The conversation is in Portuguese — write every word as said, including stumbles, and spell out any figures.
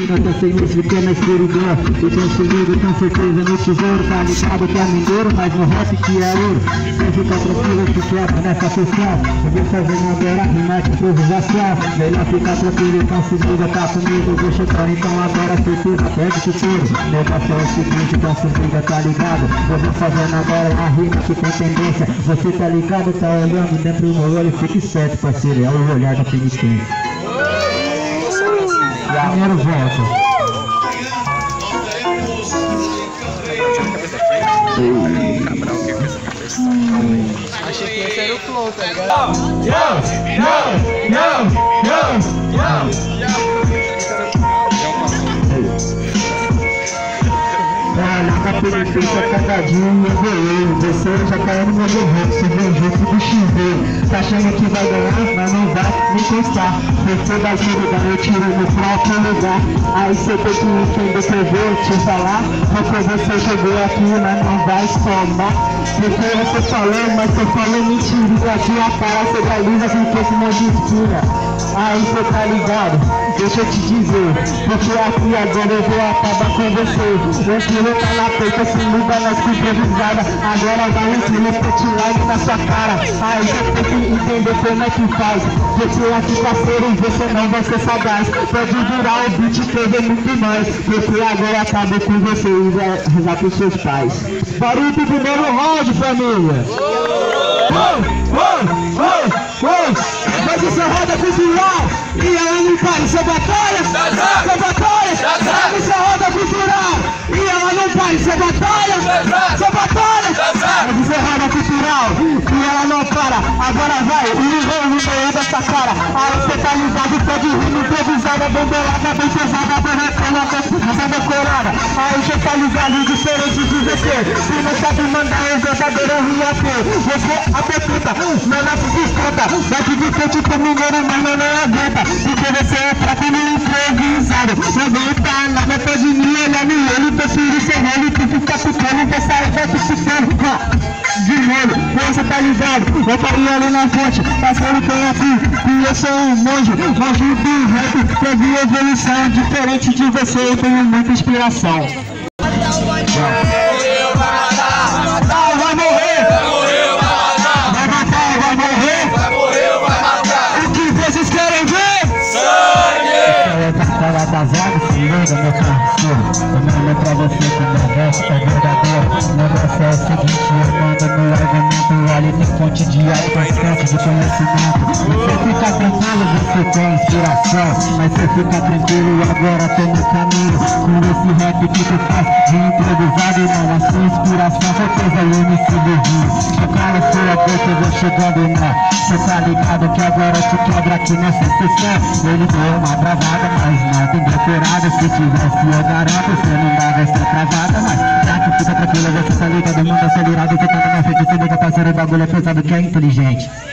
mina tá sem luz, fica na escuridão. Eu tô subindo com certeza no tesouro. Tá ligado que é mindeiro, mas no rap que é ouro. Sem ficar tranquilo, eu fico quieto nessa sessão. Eu vou fazendo agora rima de improvisação. Melhor ficar tranquilo, então se liga, tá comigo. Eu vou chegar, então agora certeza, perde o futuro. Negócio é o seguinte, então se liga, tá ligado? Eu vou fazendo agora uma rima que tem tendência. Você tá ligado, tá olhando dentro do meu olho. Fique certo, parceiro, é o olhar da penitência. Primeiro volta. Cabral, o que com essa cabeça? Achei que esse era o flow, tá ligado? Yo, yo, yo, yo, yo. Na penitência cada dia eu vou. Você já caiu no meu rap, você viu o jeito do chuveiro. Tá achando que vai ganhar, mas não vai me encostar. Você vai julgar, eu tiro no próprio lugar. Aí você tem que entender que eu vou te falar. Porque você chegou aqui, mas não vai somar. Porque você falou, mas você falou mentira. Aqui a cara você realiza se fosse uma mentira. Aí você tá ligado, deixa eu te dizer. Porque aqui agora eu vou acabar com você. O estilo tá na peita, se muda nas improvisadas. Agora vai um estilo spotlight na sua cara. Aí você tem que entender como é que faz. Porque aqui parceiro você não vai ser sagaz. Pode virar o beat que eu ver muito mais. Porque agora acabou com você e vai rezar pros seus pais. Barulho do primeiro round, família. Uou, uou, uou, uou. Mas isso é roda cultural. E ela não para, isso é batalha. Isso é batalha. Isso é roda cultural. E ela não para, isso é batalha. Isso é batalha. Mas isso é roda cultural. E ela não para. Agora vai, e vem no meio dessa cara. Aí você tá ligado, pode rir improvisada, bombolada, bem pesada, barracana, bem decorada. Aí você tá ligado, diferente de você. Se não sabe mandar um verdadeiro R A P. Você apetita, não nasce desconta. Bate de frente pro mineiro, mas não não aguenta. Porque você é fraco no improvisado. Não aguenta nada, pode me olhar no olho. Prefiro ser rolo, tu fica picando, dessa aí vai te ficando. De novo, você tá ligado, eu parei ali na fonte, parceiro tem aqui, e eu sou um monge, monge do rap, teve evolução, diferente de você, eu tenho muita inspiração. Vai matar, vai morrer, vai morrer, vai matar, vai matar, vai morrer, vai morrer, vai matar. O que vocês querem ver? Sangue! Ela tá vazada, se liga, meu parceiro. Eu mando pra você que minha verso é verdadeiro. Meu negócio é o seguinte, eu mando no argumento. Ali tem fonte de alcance, de conhecimento. Você fica tranquilo, você tem inspiração. Mas você fica tranquilo, agora tô no caminho. Com esse rap que tu faz de improvisado, mano, a sua inspiração certeza é o M C do Rio. Chegar na sua boca, eu vou chegando, né? Cê tá ligado que agora te quebra aqui nessa sessão. Ele deu uma travada, mas não tem decorada. Se tivesse eu garanto, cê não dava essa travada. Mas já que fica tranquilo, você tá ligado, mundo acelerado. Você tá na minha frente, cê liga, parceiro, o bagulho é pesado que é inteligente.